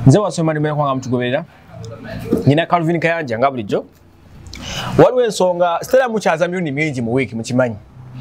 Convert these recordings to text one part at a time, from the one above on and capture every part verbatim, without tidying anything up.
Nze wasoma nimera kwanga mtugoberera. Nina Calvin Kayanja nga bulijjo. Waliwo ensonga Stella mukyaza myoni mingi mu week mukimanyi.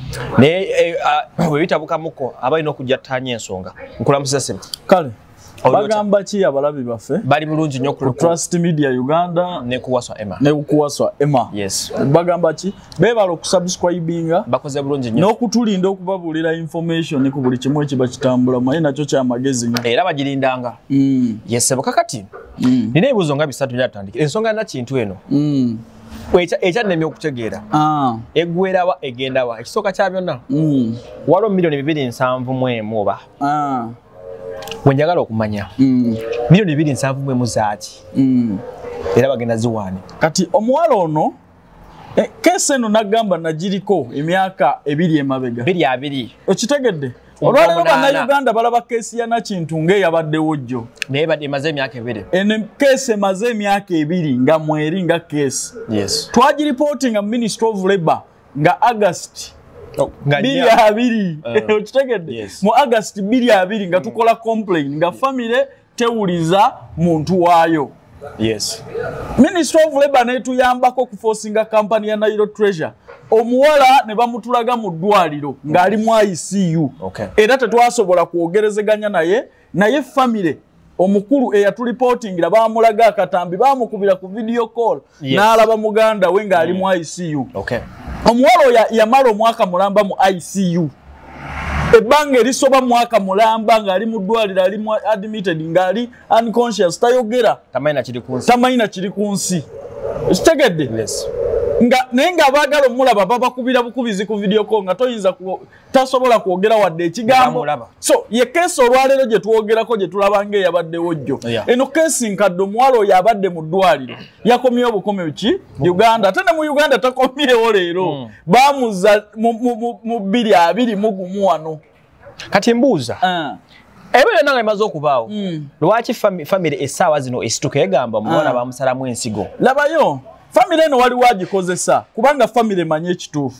Ne we bitabuka muko abalina okujattanya ensonga. Nkulamusa sema. Kale. Bagamba ki abalabi baffe? Bali bulungi nnyo ku Trust Media Uganda ne kuwaswa Emma. Ne kuwaswa Emma. Yes. Bagamba ki? Bebalo kusubscribinga. Bakoze bulungi nnyo. N'okutulinda okubabuulira information ku buli kimu ekiba kitambula maye nakyo kya magezi nnyo. Era bagirindanga. Mm. Yes, bakakati. Mm. Nina ebibuzo nga bisatu byatandika. Ensonga na kintu eno. Mm. Echa echa nemye okutegeera. Ah. Eggwera wa egenda wa. Ekisooka kya byonna. Mm. Waliwo milioni bibiri nsanvu mu emu oba. Ah. Wenjagala okumanya. Mm. Milioni bibiri nsanvu mu emu zaaki. Mm. Era bagenda ziwaane. Kati omuwala ono eh, kese eno nagamba nagiriko emyaka ebiri emabega. Biri abiri. Okitegedde? Olwaleero bannayuganda balaba keesi ya Nakintu ng'eyabaddewo jjo. Naye badde emaze emyaka ebiri. Eno keesi emaze emyaka ebiri nga mweri nga keesi. Yes. Twagiripootinga mu Ministry of Labour nga August biri abiri. Okitegedde? Yes. Mu August biri abiri nga tukola complain nga family tewuliza muntu waayo. Yes. Ministry of Labour netuyambako kuforcinga company ya Nairo Treasure. Omuwala ne bamutulaga mu ddwaliro ng'ali mu I C U. Okay. Era tetwasobola kwogerezeganya naye naye family omukulu eyatulipotingira baamulaga akatambi baamukubira ku video call. Yes. N'alaba muganda we ng'ali mu I C U. Okay. Omuwala yamala omwaka mulamba mu I C U. Ebbanga erisoba mwaka mulamba ng'ali mu ddwaliro ali mu admitted ng'ali unconscious tayogera. Tamayina kiri ku nsi. Tamayina kiri ku nsi. Kitegedde? Yes. Nga naye nga abaagala omulaba babakubira bukubizi ku video call nga toyinza tasobola kwogera wadde ekigambo. So ye keesi olwaleero gye twogerako gye tulaba ng'eyabaddewo jjo. Yeah. Eno keesi nkadde omuwala oyo abadde mu ddwaliro yakomyewo obukomyo ki Uganda ate ne mu Uganda takomyewo leero. Mm. Baamuza mu bbiri abiri mu gumu wano. Kati mbuuza. Uh. Ebere nanga emaze okubaawo. Mm. Lwaki family essaawa zino esituka egamba muwala uh. bamusalamu ensigo. Labayo. Family eno waliwo agikozesa kubanga family emanyi ekituufu.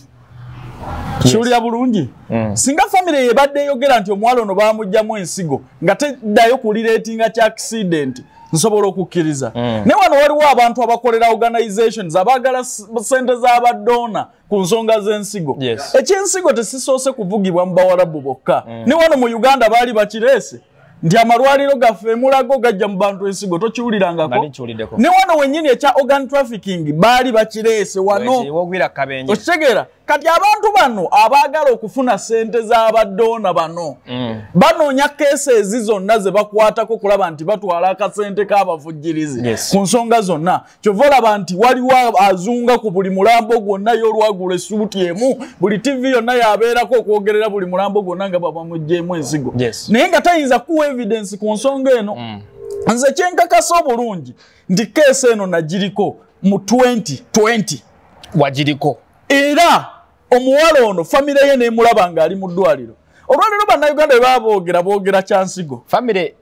Kiwulira bulungi. Mm. Singa family yebadde eyogera nti omuwala ono baamugyamu ensigo nga teddayo kulireetinga kya accident nsobola okukkiriza. Mm. Ne wano waliwo abantu abakolera organizations abaagala sente z'abaddoona ku nsonga z'ensigo. Yes. Ekyensigo tesisoose kuvugibwa mu Bawarabu bokka. Mm. Ne wano mu Uganda baali bakireese. Ndi amalwaliro gaffe mulago gajja mu bantu ensigo tokiwulirangako. Ne wano wennyini ekya organ trafficking baali bakireese wano. Okitegeera kati abantu bano abaagala okufuna sente z'abaddoona bano mm. banoonya keesi ezi zonna ze bakwatako kulaba nti batwala akasente k'abavujjirizi. Yes. Ku nsonga zonna kyova olaba nti waliwo azunga ku buli mulambo gwonna y'olwagula essuuti emu buli tivi yonna yabeerako okwogerera buli mulambo gwonna nga babamuggyemu ensigo. Yes. Naye nga tayinza kuwa evidence ku nsonga eno. Mm. Nze kyenkakasa obulungi nti keesi eno nagiriko mu twenty twenty. Wagiriko. Era omuwala ono family ye neemulaba ng'ali mu ddwaliro. Olwaleero bannayuganda bwe baba boogera boogera kyansigo. Family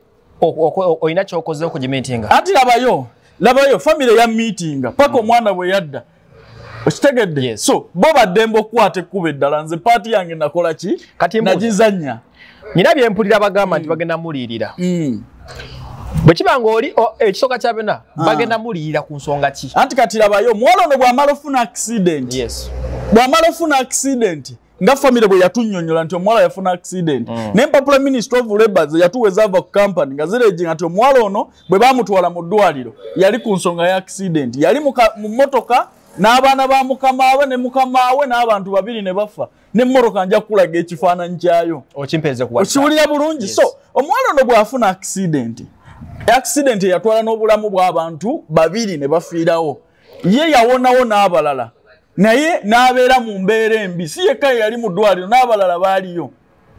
oyina ky'okoze okugimeetinga. Ati labayo labayo family ya meetinga paka omwana bwe yadda. Okitegedde? Yes. So bo baddembe okukwata ekkuba eddala nze paati yange nakola ki? Kati nagizannya. Nyina bye mpulira bagamba nti bagenda muliyirira. Mm. Bwe kiba ng'oli ekisooka kya byonna bagenda muliyirira ku nsonga ki? Anti kati labayo omuwala ono bw'amala ofuna accident. Yes. Bw'amala ofuna accident nga family bwe yatunnyonnyola nti omuwala yafuna accident. Mm. N'empapula Ministry of Labour ze yatuweza ava ku company nga zireginga nti omuwala ono bwe baamutwala mu ddwaliro yali ku nsonga ya accident. Yali mu mmotoka n'abaana ba mukama we ne mukama we n'abantu babiri ne bafa. N'emmotoka nja kulaga ekifaananyi kyayo. Okimpeeze ku WhatsApp. Okiwulira bulungi. Yes. So omuwala ono bw'afuna accident accident yatwala n'obulamu bw'abantu babiri ne bafiirawo. Ye yawonawo n'abalala. Naye n'abeera mu mbeera embi. Si yekka yali mu ddwaliro n'abalala baaliyo.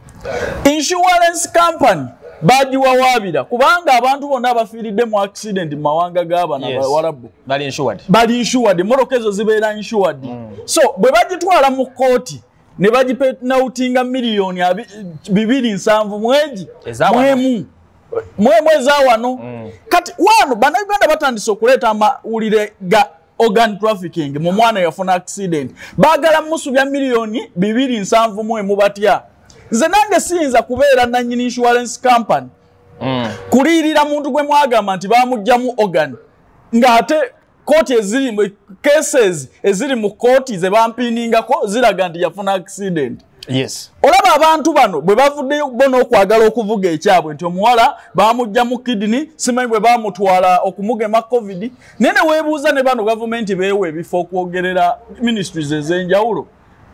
Insurance company bagiwawaabira kubanga abantu bonna abafiiridde mu accident mu mawanga g'abana Abawarabu. Bali insured. Bali insured. Emmotoka ezo zibeera insured. Mm. So bwe bagitwala mu kkooti ne bagipenautinga miliyoni bibiri nsanvu mwegi mwemu. Mwemu eza wano. Mm. Kati wano bannayuganda batandise okuleeta amawulire ga organ trafficking mu mwana yafuna accident. Baagala musubya miliyoni bibiri nsanvu mwemu batya. Nze nange siyinza kubeera nannyini insurance company. Mm. kulirira muntu gwe mwagamba nti bamujjamu organ ngate koti eziri mu cases eziri mu koti ze bampiningako ziraga nti yafuna accident. Yes. Olaba abantu bano bwe bavuddeyo bono okwagala okuvuga ekyabwe nti omuwala bamujja mu kidney simanyi bwe bamutwala okumugema covid nene weebuuza ne bano government beewe ebifo okwogerera ministries ez'enjawulo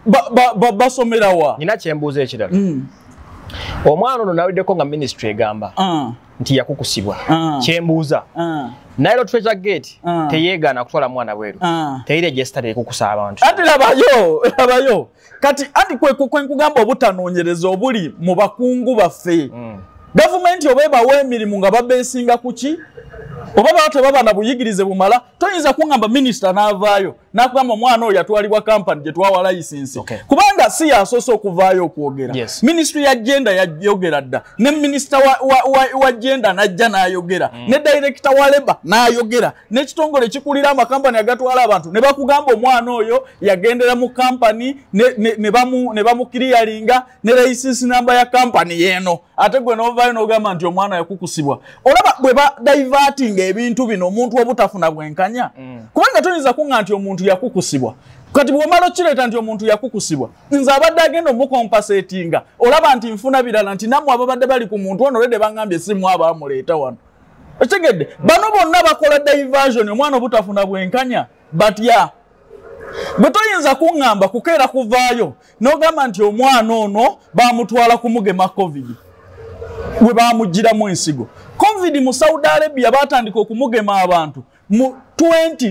basomera wa nina kyembuuza ekirala mm. omwana ono naweddeko nga ministry egamba uh. nti yakukusibwa uh. kyembuuza uh. Nairo Treasure Gate uh. teyeegana kutwala mwana bweru uh. teyiregister ekukusa abantu ati labayo labayo kati andi kwe kwe nkugamba obutanoonyereza obuli mu bakungu baffe mm. Government obeba w'emirimu nga babesinga kuki oba bate baba na buyigirize bumala toyinza kungamba minister n'avaayo nakugamba omwana oyo yatwalibwa company gye twawa license okay. Kubanga si yasoose okuvaayo okwogera yes. Ministry ya gender yayogera dda ne minister wa, wa, wa, wa gender najja n'ayogera mm. Ne director wa labor n'ayogera n'ekitongole kikulira amakampani agatwala abantu ne bakugamba omwana oyo yagendera mu company ne, ne, ne bamu ne bamu clearinga ne license number ya company yeno ate gwe n'ovaayo n'ogamba nti omwana yakukusibwa olaba bwe ba diverting ebintu bino omuntu obutafuna bwenkanya mm. Kubanga toyinza kunga nti omuntu yakukusibwa kati bwomala kireta nti omuntu yakukusibwa nze abadde agenda omukompensatinga olaba nti nfuna birala nti namwe ababadde bali ku muntu ono lede bangambye simu abamuleeta wano ekigedde bano bonna bakola diversion omwana obutafuna bwenkanya but ya bwe toyinza kuŋŋamba kukeera kuvaayo n'ogamba nti omwana ono bamutwala kumugema covid we bamugiramu ensigo covid mu Saudi Arabia batandika okumugema abantu mu twenty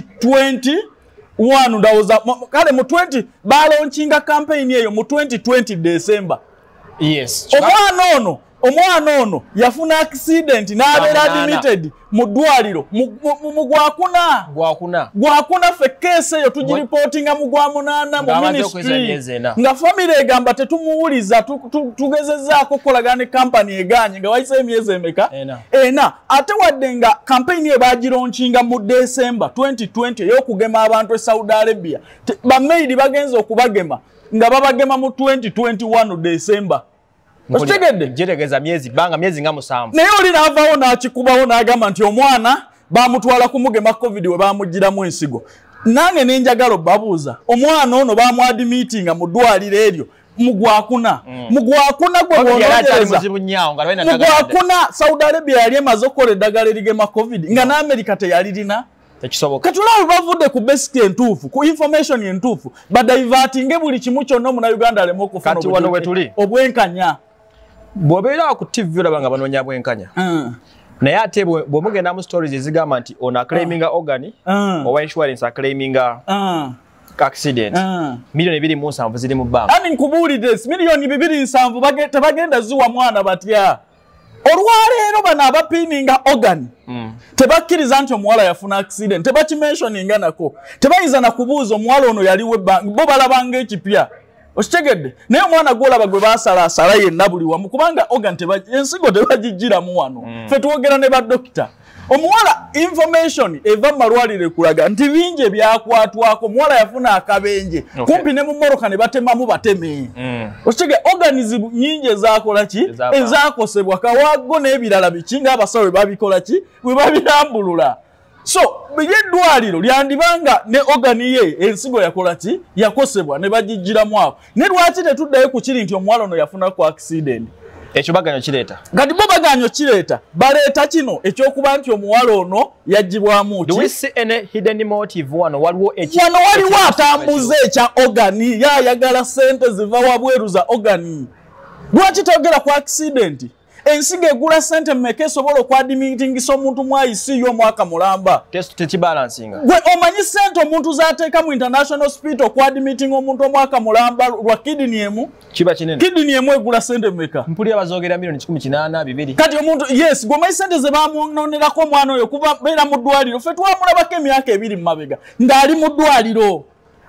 twenty-one ndawoza kale mu twenty balonchinga campaign eyo mu twenty twenty December. Yes. Omwana ono omwana ono yafuna accident n'abeera admitted mu ddwaliro mu gwakuna gwakuna gwakuna fe case eyo tugiriportinga mu gwa munana mu ministry nga family egamba tetumuwuliza tugezezzaako okukolaga ne company eganye nga wayise emyezi emeka ena ate wadde nga campaign ye bagironchinga mu December twenty twenty ey'okugema abantu e Saudi Arabia bamaidi bagenze okubagema nga babagema mu twenty twenty-one December. Ostegedde jetegeza myezi banga myezi nga musanvu naye oli n'avaawo n'akikubawo n'agamba nti omwana bamutwala kumugema covid we bamugiramu ensigo nange nenjagala babuuza omwana ono bamwadimitinga mu ddwaliro eryo mugwakuna mm. mugwakuna gwe bw'onoonyereza mugwakuna Saudi Arabia yali emaze okukola eddagala erigema covid nga n'Amerika teyalirina tekisoboka katulawe bavudde ku basic entuufu ku information entuufu badivertinge buli kimu kyonna omuna Uganda aleme okufuna kati wano wetuli obwenkanya bw'obeera ku T V olaba nga banoonya bwenkanya mm. naye ate bw'omugenda mu stories ezigamba nti ono aclaiminga organ mm. owa insurance aclaiminga mm. accident mm. milioni bibiri mu nsanvu ziri mu bbanga ani nkubuulidde milioni bibiri nsanvu tebagenda ziwa mwana batya olwaleero bano abapiininga organ mm. tebakkiriza nti omuwala yafuna accident tebakimentioninga nako tebayinza na kubuuza omuwala ono yaliwo bo balabanga ekipya okitegedde naye omwana gwolaba gwe basala asala yenna buli wamu kubanga organ ensigo tebagijjiramu wano mm. fe twogera ne badokita omuwala information eva mu malwaliro ekulaga nti bingi ebyakwatwako omuwala yafuna akabenje okay. Kumpi ne mu mmoroka ne batemamu bateme mm. Okitege organism nyingi ezakola ki ezakosebwa kawago n'ebirala biki ng'abasawo babikola ki bwe babirambulula so eddwaliro lyandibanga ne organ ye ensigo yakola ki yakosebwa ne bagijjiramu awo ne lwaki tetuddayo ku kiri nti omuwala ono yafuna ku accident ekyo baganyo kireeta kati bo baganyo kireeta baleeta kino ekyokuba nti omuwala ono yagibwamu ki do we see any hidden motive wano waliwo eki wano waliwo atambuza ekya ogani yayagala sente ziva wabweru za ogani lwaki togera ku accident ensigo egula sente mmeka esobola okwadimitingisa omuntu mu I C U omwaka mulamba tekibalansinga gwe omanyi sente omuntu zaateeka mu international hospital okwadimitinga omuntu omwaka mulamba lwa kidney emu kiba kinene kidney emu egula sente mmeka mpulira bazoogera milioni kikumi kinaana bibiri kati omuntu yes gwe omanyi sente ze bamwononerako omwana oyo kuba beera mu ddwaliro ffe twamulabako emyaka ebiri mu mabega ng'ali mu ddwaliro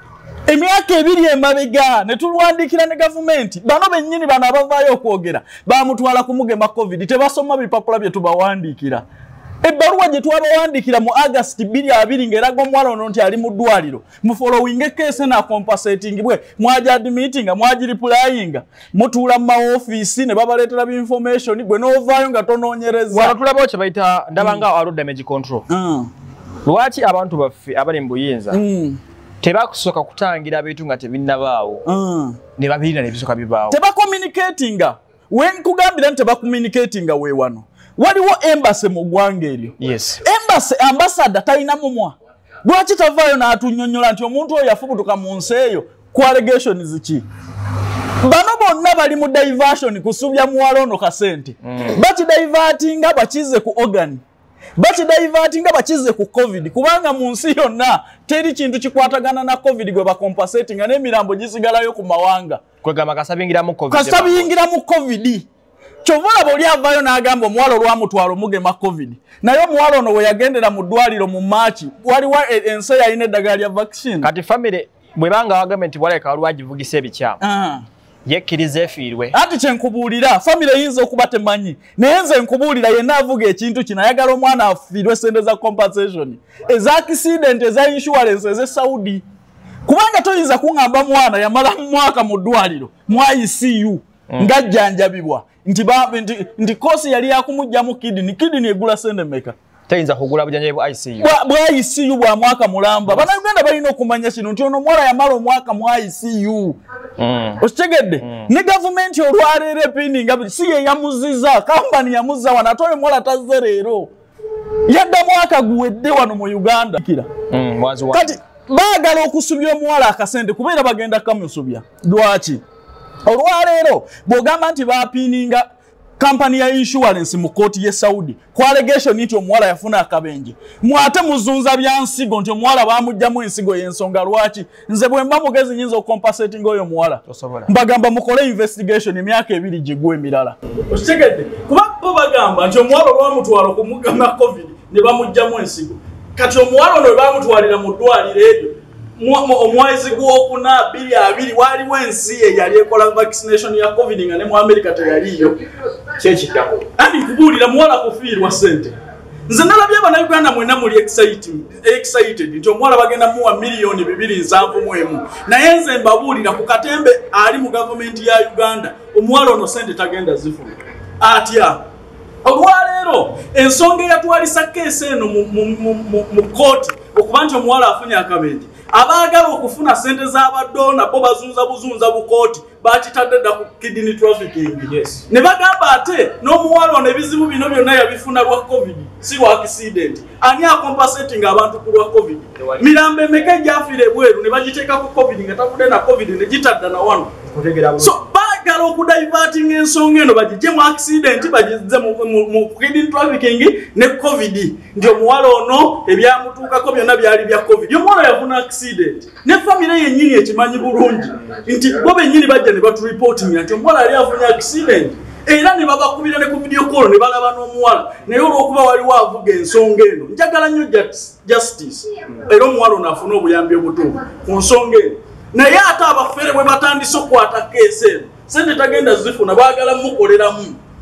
emyaka ebiri emabega ne tulwandikira ne gavumenti bano bennyini bano abavaayo okwogera bamutwala kumugema covid tebasoma bipapula bye tubawandiikira ebbaluwa gye twabawandikira mu August bbiri abiri ng'eraga omuwala ono nti ali mu ddwaliro mu following case na compensating bwe mwaja admitting mwaji replying mutuula mu maofiisi ne babaleetera bi information gwe n'ovaayo nga tonoonyereza wano tulabawo kye bayita ndabanga alo damage control lwaki abantu baffe abali mu buyinza tebakusooka kutangira bintu nga tebinnabaawo ne babirina ne bisooka bibaawo tebakommunicatinga wenkugambira nti tebakommunicatinga we wano waliwo embassy mu ggwanga eryo yes embassy ambassador talina mumwa lwaki tavaayo n'atunnyonnyola nti omuntu oyo yafubutuka mu nsi eyo ku allegations ki bano bonna bali mu diversion kusubya muwala ono kasente bakidivertinga bakize ku organ bakidivertinga bakize ku covid kubanga mu nsi yonna teri kintu kikwatagana na covid gwe bakompensatinga n'emirambo gisigalayo ku mawanga kwegamba kasabingira mu covid kasabingira mu covid Chovola boli avayo n'agamba omuwala olwamutwala omugema covid naye omuwala ono we yagendera mu ddwaliro mu March waliwo ensi yalina eddagala lya vaccine kati family bwe banga wagamba nti waleka lwagivugisa ebikyamu yekkiriza efiirwe ati kyenkubuulira family eyinza okuba temanyi naye nze nkubuulira yenna avuga ekintu kino ayagala omwana afiirwe sente za compensation eza accident eza insurance eze Saudi kubanga toyinza kuŋŋamba mwana yamala mu mwaka mu ddwaliro mu I C U ngajjanjabibwa nti ba nti, nti kosi yali yakumujjamu kidney kidney egula sente meka tayinza kugula bujanjabi bwa I C U bwa bwa I C U bwa mwaka mulamba bana Uganda balina okumanya kino nti ono mwala yamala omwaka mu I C U mm. Okitegedde mm. ne government olwaleero epininga si ye yamuziza company yamuzza wana atoye mwala tazze leero yadda mwaka guwedde wano mu Uganda kira mm, kati baagala okusubya omuwala akasente kubeera bagenda kamusubya lwaki olwaleero bw'ogamba nti bapininga company ya insurance mu kooti ye Saudi ku allegation nti omuwala yafuna akabenje mwate muzunza bya nsigo nti omuwala bamugjamu ensigo y'ensonga lwaki nze bwe mba mugezi nyinza okompensating oyo omuwala mbagamba mukole investigation emyaka ebiri gigwe emirala okitegedde kuba bo bagamba nti omuwala olwamutwala okumugama covid ne bamugjamu ensigo kati omuwala ono bamutwalira mu ddwaliro eryo omwezi gw'okuna bbiri abiri waliwo ensi eyali ekola vaccination ya covid nga ne mu America teyaliyo kyekiddako andi nkubuulira muwala kufiirwa sente nze nalabye abannayuganda mwena muli excited nti omuwala bagenda muwa miliyoni bibiri nsanvu mu emu naye nze mbabuulira ku katembe ali mu gavumenti ya Uganda omuwala ono sente tagenda zifuna atya olwaleero ensonga eyatwalisa keesi eno mu kooti okuba nti omuwala afunye akabenje abaagala okufuna sente z'abaddoona bo bazunza buzunza bukooti bakitadde dda ku kidney trafficking yes. Ne bagamba ate n'omuwala ono ebizibu bino byonna yabifuna lwa covid si lwa accident ani akompensating abantu ku lwa covid mirambo emeka egyafiira ebweru ne bagiteeka ku covid nga tavudde na covid ne gitadda na wano so baagala okudiverting ensonga eno bagijje mu accident bagizze mu kidney trafficking ne covid nti omuwala ono ebyamutuukako byonna byali bya covid omuwala yafuna accident ne family yennyini ekimanyi bulungi nti bo bennyini bajja ne batureporting nti omuwala yali afunye accident era ne babakubira ne ku video call ne balaba n'omuwala naye olw'okuba waliwo avuga ensonga eno njagala nnyo justice era omuwala ono afuna obuyambi obutuufu ku nsonga eno naye ate abafere bwe batandise okukwata keesi eno sente tagenda zifuna baagala mukoleramu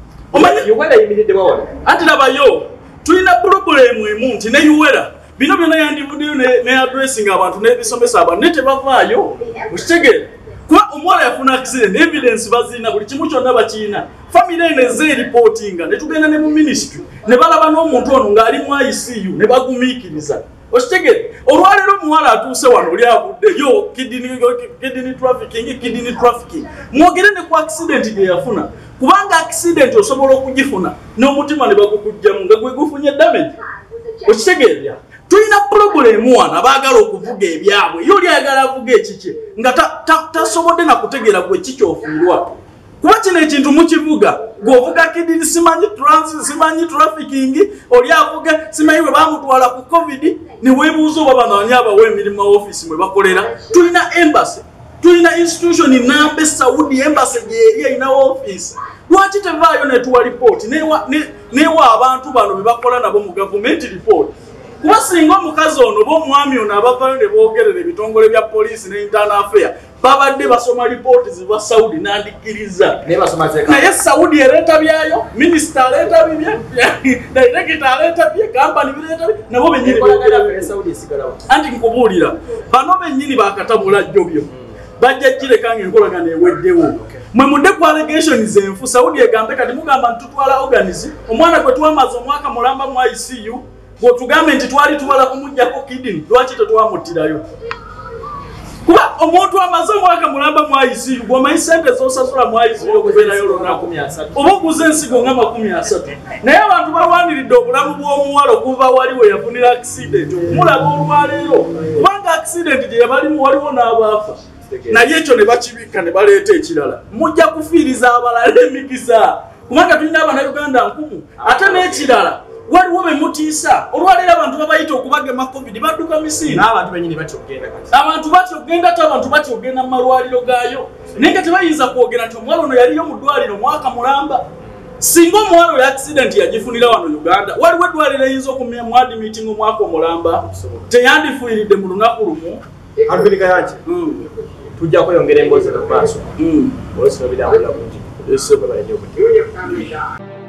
anti labayo tulina pulobulemu emu nti ne yuwera bino byonna yandivuddeyo ne addressing abantu n'ebisomesa abantu naye tebavaayo okitegeera kuba omuwala yafuna accident evidence bazina buli kimu kyonna bakiina family eno eze reportinga ne tugenda ne mu ministry ne balaba n'omuntu ono ng'ali mu I C U ne bagumiikiriza okitegere olwaleero omuwala atuuse wano oli avudde yo kidney trafficking kidney trafficking mwogere ne ku accident gye yafuna kubanga accident osobola okugifuna n'omutima ne bagukujjamu nga gwe gufunye damage okitegeera tulina problemu wano abaagala okuvuga ebyabwe yo oli ayagala avuga ekikye nga tasobodde nakutegeera gwe kikyofiirwa kuba kino ekintu mukivuga gweovuga kidini simanyi trans simanyi trafficking oli avuga simanyi bwe bamutwala ku covid ne weebuuza oba bano ani abawa emirimu ma office mwe bakolera tulina embassy tulina institution nambe Saudi embassy gyeri erina office lwaki tevaayo netuwa report newa abantu bano be bakola nabo mu government report kuba singa omukazi ono b'omwami ono abavayo ne boogerera ebitongole bya poliisi ne internal affair babadde basoma report ziva Saudi nandikiriza ne basoma zeka naye Saudi ereta byayo minister aleta bibye director aleta bye company bireta nabo benyini bagala Saudi sigalawa anti nkubulira bano benyini bakatabula jjobyo bajja kire kange nkolagana eweddewo mwe mudde ku allegations enfu Saudi egambe kati mugamba ntutwala organism omwana gwe twamaze omwaka mulamba mu I C U go tugambe nti twali tuwala kumujjako kidney lwaki tetwamutirayo kuba omuntu amaze omwaka mulamba mu I C U gwomanyi sente zosasula mu I C U okubeerayo lunaku oba oguze ensigo nga makumi asatu naye abantu balwaniridde obulamu bw'omuwala okuva waliwo yafunira accident mulaba olwaleero kubanga accident gye yabalimu waliwo n'abaafa naye ekyo ne bakibikka ne baleeta ekirala mujja kufiiriza abalala emikisa kubanga tulina abannayuganda nkumu ate n'ekirala waliwo be mutiisa olwaleero abantu babayita okubagema covid badduka misiri n'abantu benyini batyo okugenda kati abantu batyo okugenda ate abantu batyo okugenda mu malwaliro gaayo naye nga tebayinza kwogera nti omwala ono yaliyo mu ddwaliro mwaka mulamba singa omuwala oyo accident yagifunira wano Uganda waliwo eddwaliro eyinza okumenya mu admitting omwaka omulamba teyandifuyiridde mu lunaku lumu Alvin Kayanje tujja kweyongera emboozi mu maaso olw'osinobirambula bungi ese bwe balenye okuti